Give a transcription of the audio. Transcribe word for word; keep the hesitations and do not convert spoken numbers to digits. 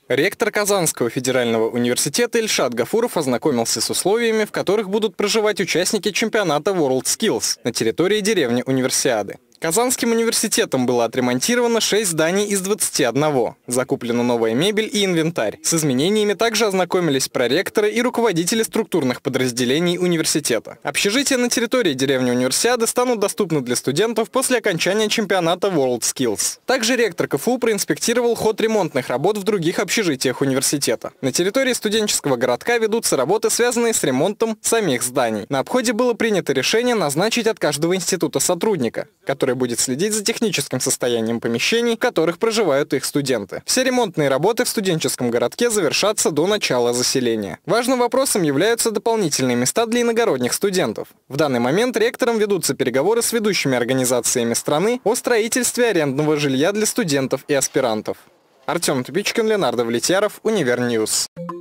Ректор Казанского федерального университета Ильшат Гафуров ознакомился с условиями, в которых будут проживать участники чемпионата WorldSkills на территории деревни Универсиады. Казанским университетом было отремонтировано шесть зданий из двадцати одного. Закуплена новая мебель и инвентарь. С изменениями также ознакомились проректоры и руководители структурных подразделений университета. Общежития на территории деревни Универсиады станут доступны для студентов после окончания чемпионата WorldSkills. Также ректор КФУ проинспектировал ход ремонтных работ в других общежитиях университета. На территории студенческого городка ведутся работы, связанные с ремонтом самих зданий. На обходе было принято решение назначить от каждого института сотрудника, который который будет следить за техническим состоянием помещений, в которых проживают их студенты. Все ремонтные работы в студенческом городке завершатся до начала заселения. Важным вопросом являются дополнительные места для иногородних студентов. В данный момент ректором ведутся переговоры с ведущими организациями страны о строительстве арендного жилья для студентов и аспирантов. Артем Тупичкин, Ленардо Влетьяров, Универньюз.